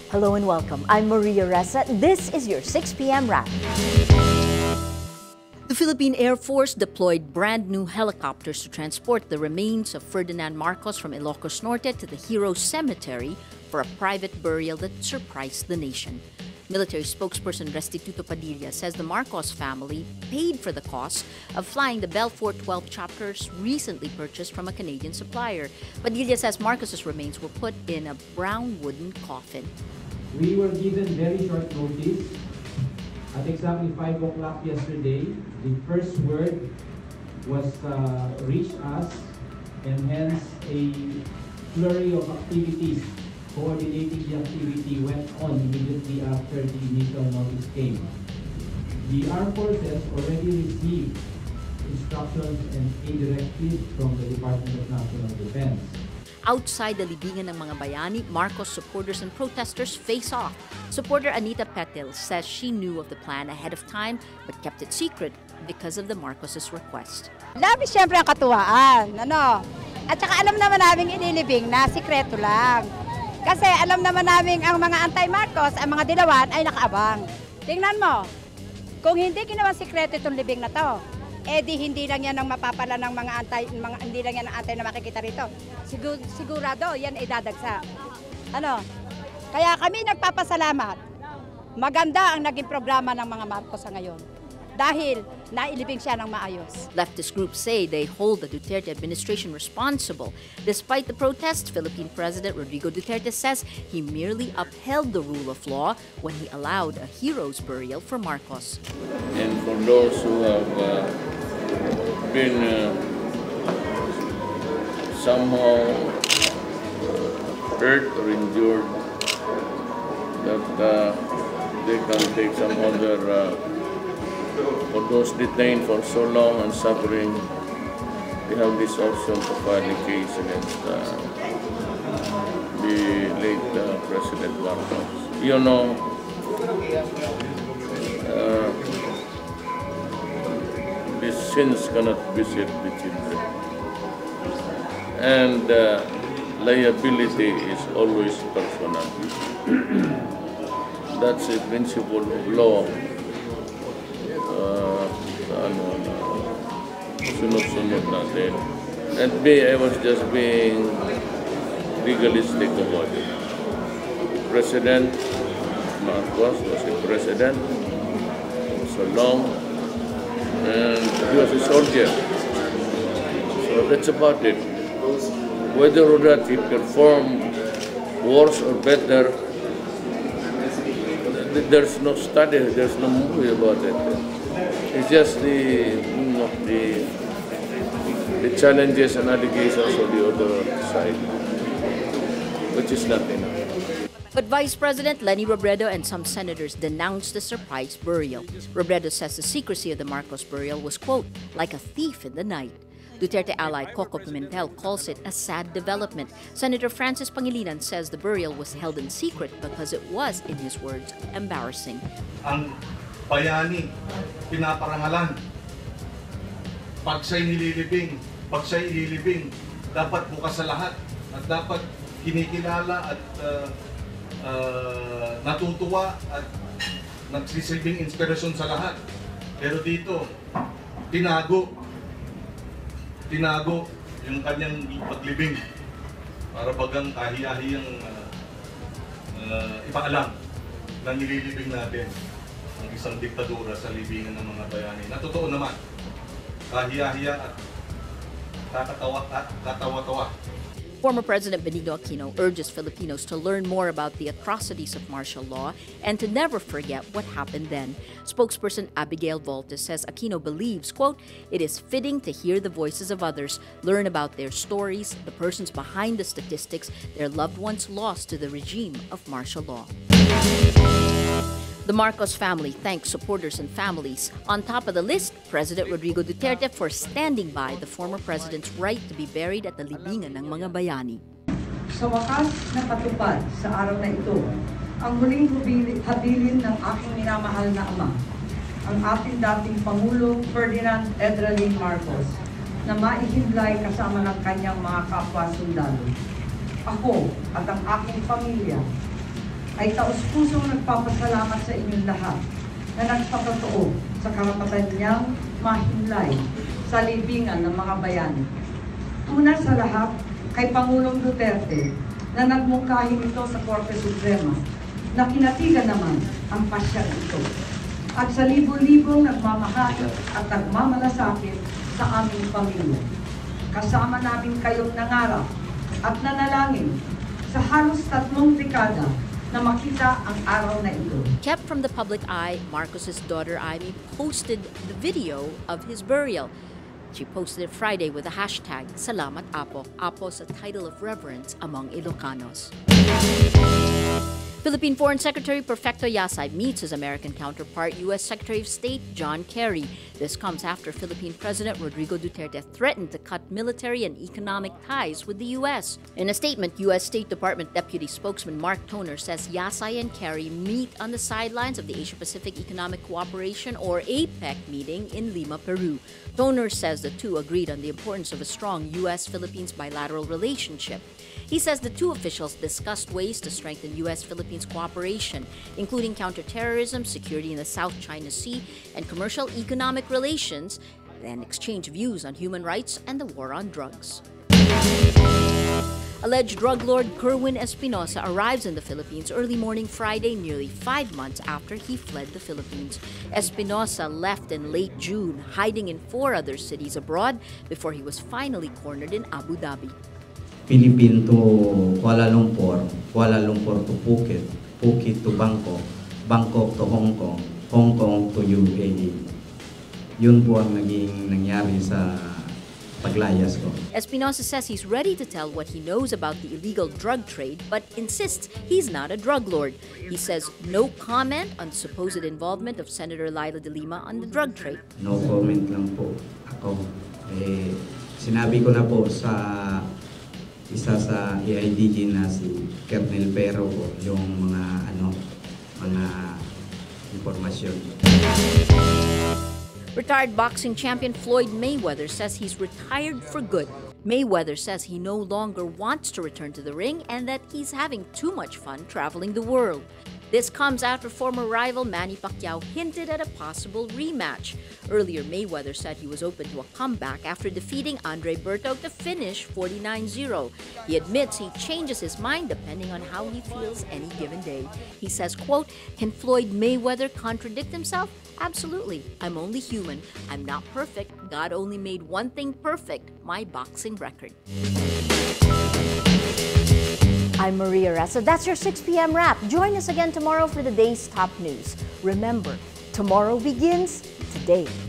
Hello and welcome. I'm Maria Ressa. This is your 6 p.m. wrap. The Philippine Air Force deployed brand new helicopters to transport the remains of Ferdinand Marcos from Ilocos Norte to the Heroes Cemetery for a private burial that surprised the nation. Military spokesperson Restituto Padilla says the Marcos family paid for the cost of flying the Bell 412 chopters recently purchased from a Canadian supplier. Padilla says Marcos's remains were put in a brown wooden coffin. We were given very short notice. At exactly 5 o'clock yesterday, the first word was reached us, and hence a flurry of activities coordinating the activity went on immediately after the initial notice came. The Armed Forces already received instructions and a directive from the Department of National Defense. Outside the libingan ng mga bayani, Marcos supporters and protesters face off. Supporter Anita Petil says she knew of the plan ahead of time but kept it secret because of the Marcos' request. Labis siyempre ang katuwaan, ano? At saka alam naman namin inilibing na sikreto lang. Kasi alam naman namin ang mga anti-Marcos, ang mga dilawan ay nakaabang. Tingnan mo, kung hindi ginawa sikreto itong libing na to, di hindi lang yan ang mapapala ng hindi lang yan ang antay na makikita rito. Sigurado, yan ay dadagsa. Ano? Kaya kami nagpapasalamat. Maganda ang naging programa ng mga Marcos sa ngayon. Dahil nailibing siya ng maayos. Leftist groups say they hold the Duterte administration responsible. Despite the protest, Philippine President Rodrigo Duterte says he merely upheld the rule of law when he allowed a hero's burial for Marcos. And for those who have been somehow hurt or injured, that they can take some other, for those detained for so long and suffering, they have this option to file a case against the late President Marcos. You know, the sins cannot visit the children. And liability is always personal. That's a principle of law. Sunod-sunod natin. And I was just being legalistic about it. President Marcos was a president so long, and he was a soldier. So that's about it. Whether or not he performed worse or better, there's no study, there's no movie about it. It's just the challenges and allegations of the other side, which is not enough. But Vice President Leni Robredo and some senators denounced the surprise burial. Robredo says the secrecy of the Marcos burial was, quote, like a thief in the night. Duterte ally Coco Pimentel calls it a sad development. Senator Francis Pangilinan says the burial was held in secret because it was, in his words, embarrassing. Ang bayani, pinaparangalan. Pag siya'y ililibing, dapat bukas sa lahat at dapat kinikilala at natutuwa at nagsisilbing inspirasyon sa lahat. Pero dito, tinago yung kanyang paglibing para bagang kahiya-hiyang ipaalam na nililibing natin ang isang diktadura sa libingan ng mga bayani. Na totoo naman, kahiya-hiya at katawa-tawa. Former President Benigno Aquino urges Filipinos to learn more about the atrocities of martial law and to never forget what happened then. Spokesperson Abigail Voltes says Aquino believes, quote, it is fitting to hear the voices of others, learn about their stories, the persons behind the statistics, their loved ones lost to the regime of martial law. The Marcos family thanks supporters and families. On top of the list, President Rodrigo Duterte for standing by the former president's right to be buried at the libingan ng mga bayani. Sa wakas napatupad sa araw na ito, ang muling habilin ng aking minamahal na ama, ang ating dating Pangulo Ferdinand Edralin Marcos, na maihiblay kasama ng kanyang mga kapwa-sundalo. Ako at ang aking pamilya ay taus-pusong nagpapasalamat sa inyong lahat na nagpakatoo sa karapatan niyang mahimlay sa libingan ng mga bayani. Una sa lahat, kay Pangulong Duterte na nagmungkahi ito sa Korte Suprema, na kinatigan naman ang pasyang ito. At sa libo-libong nagmamahal at nagmamalasakit sa aming pamilya. Kasama namin kayong nangarap at nanalangin sa halos 3 dekada na makita ang araw na ito. Kept from the public eye, Marcos's daughter Amy posted the video of his burial. She posted it Friday with the hashtag Salamat Apo. Apo's a title of reverence among Ilocanos. Philippine Foreign Secretary Perfecto Yasay meets his American counterpart, U.S. Secretary of State John Kerry. This comes after Philippine President Rodrigo Duterte threatened to cut military and economic ties with the U.S. In a statement, U.S. State Department Deputy Spokesman Mark Toner says Yasay and Kerry meet on the sidelines of the Asia-Pacific Economic Cooperation, or APEC, meeting in Lima, Peru. Toner says the two agreed on the importance of a strong U.S.-Philippines bilateral relationship. He says the two officials discussed ways to strengthen U.S.-Philippines cooperation, including counterterrorism, security in the South China Sea, and commercial economic relations, and exchange views on human rights and the war on drugs. Alleged drug lord Kerwin Espinosa arrives in the Philippines early morning Friday, nearly 5 months after he fled the Philippines. Espinosa left in late June, hiding in 4 other cities abroad before he was finally cornered in Abu Dhabi. Philippines to Kuala Lumpur, Kuala Lumpur to Phuket, Phuket to Bangkok, Bangkok to Hong Kong, Hong Kong to UAE. Yun po ang naging nangyari sa paglayas ko. Espinosa says he's ready to tell what he knows about the illegal drug trade, but insists he's not a drug lord. He says no comment on supposed involvement of Senator Laila de Lima on the drug trade. No comment lang po ako. Sinabi ko na po sa isa sa AIDG na si Colonel Pero po yung mga impormasyon. Retired boxing champion Floyd Mayweather says he's retired for good. Mayweather says he no longer wants to return to the ring and that he's having too much fun traveling the world. This comes after former rival Manny Pacquiao hinted at a possible rematch. Earlier, Mayweather said he was open to a comeback after defeating Andre Berto to finish 49-0. He admits he changes his mind depending on how he feels any given day. He says, quote, "Can Floyd Mayweather contradict himself? Absolutely. I'm only human. I'm not perfect. God only made one thing perfect, my boxing record." I'm Maria Ressa. That's your 6 p.m. wrap. Join us again tomorrow for the day's top news. Remember, tomorrow begins today.